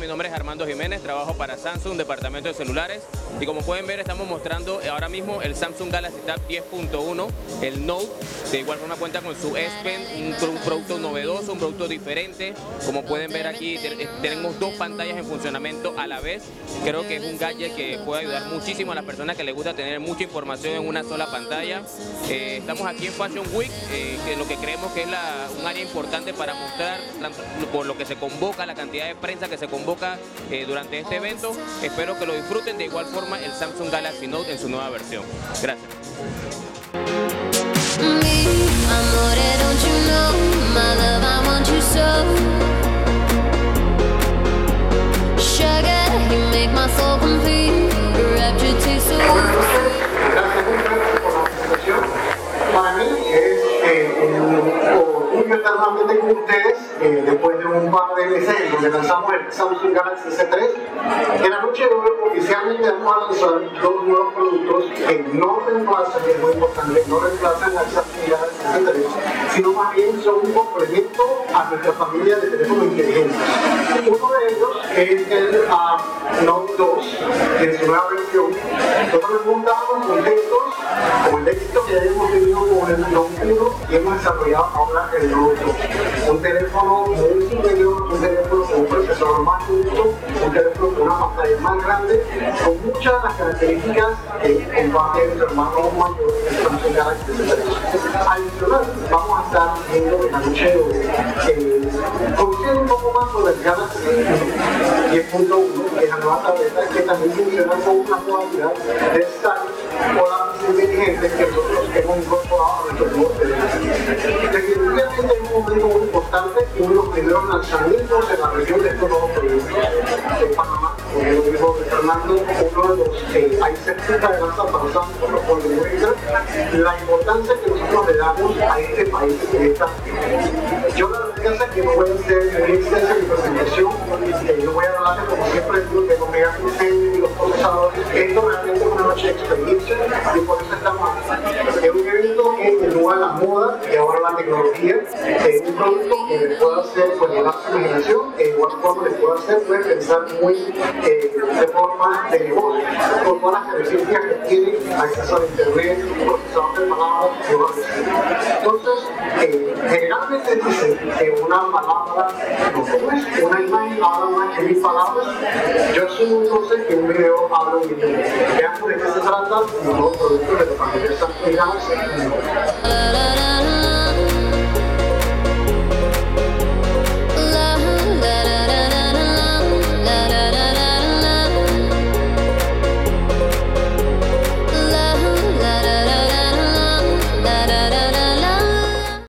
mi nombre es Armando Jiménez, trabajo para Samsung, departamento de celulares, y como pueden ver estamos mostrando ahora mismo el Samsung Galaxy Tab 10.1, el Note. De igual forma cuenta con su S Pen, un producto novedoso, un producto diferente. Como pueden ver aquí tenemos dos pantallas en funcionamiento a la vez. Creo que es un gadget que puede ayudar muchísimo a las personas que les gusta tener mucha información en una sola pantalla. Estamos aquí en Fashion Week, que lo que creemos que es un área importante para mostrar por lo que se convoca, la cantidad de prensa que se convoca durante este evento. Espero que lo disfruten. De igual forma el Samsung Galaxy Note en su nueva versión. Gracias. Para mí es un orgullo estar nuevamente con ustedes después de un par de meses en donde lanzamos el Samsung Galaxy S3. En la noche de hoy oficialmente vamos a lanzar dos nuevos productos que no reemplazan, es muy importante, no reemplazan al Samsung Galaxy S3, sino más bien son un complemento a nuestra familia de teléfonos inteligentes. Uno de ellos es el Note 2 en su nueva versión. Nosotros estamos contentos con el éxito que ya hemos tenido con el Note 1 y hemos desarrollado ahora el Note 2. Un teléfono muy superior, un teléfono con un procesador más justo, un teléfono con una pantalla más grande, con muchas de las características que comparte nuestro hermano mayor, el Samsung Galaxy S3. Adicional, vamos a estar viendo en la noche de hoy, conociendo un poco más sobre el Galaxy 10.1, que es la nueva tableta que también funciona con una modalidad de Style o lápiz inteligente que nosotros hemos incorporado a nuestro nuevo teléfono. Definitivamente es un momento muy importante y uno de los primeros lanzamientos en la región de estos nuevos productos en Panamá. Como lo dijo Fernando, uno de los hay certeza de lanza para Samsung por demuestra la importancia que nosotros le damos a este país en esta. Yo la verdad es que no voy a hacer muy extensa mi presentación, no voy a hablar como siempre de los megapincel y los procesadores. Esto realmente es una noche de experiencia y por eso estamos aquí. Es un evento que innova la moda y ahora la tecnología. Es un producto que le puede hacer con la imaginación, de igual forma le puede hacer, puede pensar muy de forma de negocio, con todas las características que tiene, acceso a internet, procesador de palabras y demás. Entonces, generalmente dicen que una palabra no es una imagen, habla más que 1000 palabras. Yo asumo entonces que un video habla un video. Veamos de qué se trata, los nuevos productos de la familia Samsung Galaxy.